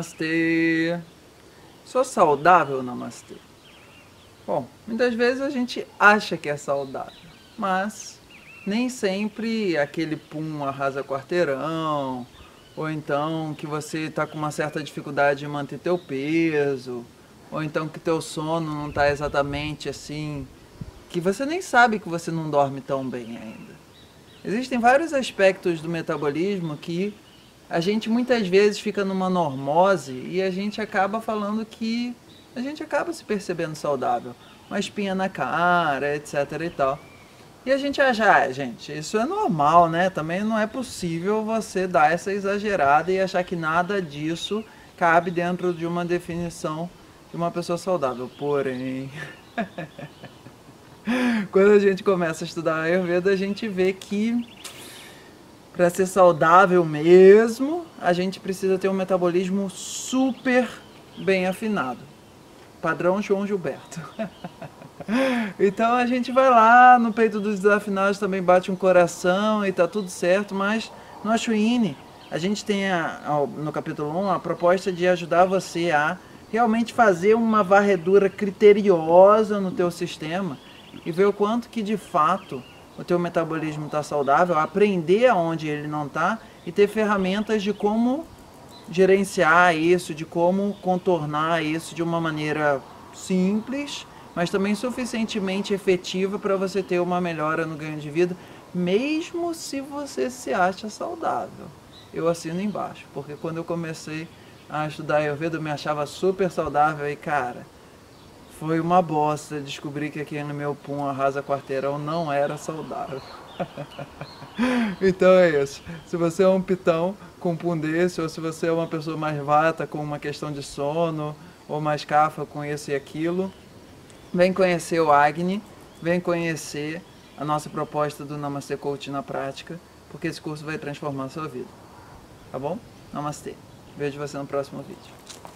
Namastê. Sou saudável, namastê? Bom, muitas vezes a gente acha que é saudável, mas nem sempre aquele pum arrasa quarteirão, ou então que você está com uma certa dificuldade em manter teu peso, ou então que teu sono não está exatamente assim, que você nem sabe que você não dorme tão bem ainda. Existem vários aspectos do metabolismo que a gente muitas vezes fica numa normose e a gente acaba falando que a gente acaba se percebendo saudável. Uma espinha na cara, etc e tal. E a gente acha, gente, isso é normal, né? Também não é possível você dar essa exagerada e achar que nada disso cabe dentro de uma definição de uma pessoa saudável. Porém, quando a gente começa a estudar Ayurveda, a gente vê que para ser saudável mesmo, a gente precisa ter um metabolismo super bem afinado. Padrão João Gilberto. Então a gente vai lá, no peito dos desafinados também bate um coração e tá tudo certo, mas no Ashwini a gente tem no capítulo 1 a proposta de ajudar você a realmente fazer uma varredura criteriosa no teu sistema e ver o quanto que de fato o teu metabolismo está saudável, aprender aonde ele não está e ter ferramentas de como gerenciar isso, de como contornar isso de uma maneira simples, mas também suficientemente efetiva para você ter uma melhora no ganho de vida, mesmo se você se acha saudável. Eu assino embaixo, porque quando eu comecei a estudar Ayurveda eu me achava super saudável e cara, foi uma bosta descobrir que aqui no meu pum arrasa quarteirão não era saudável. Então é isso. Se você é um pitão com pum desse, ou se você é uma pessoa mais vata com uma questão de sono, ou mais cafa com isso e aquilo, vem conhecer o Agni, vem conhecer a nossa proposta do Namastê Coach na prática, porque esse curso vai transformar a sua vida. Tá bom? Namastê. Vejo você no próximo vídeo.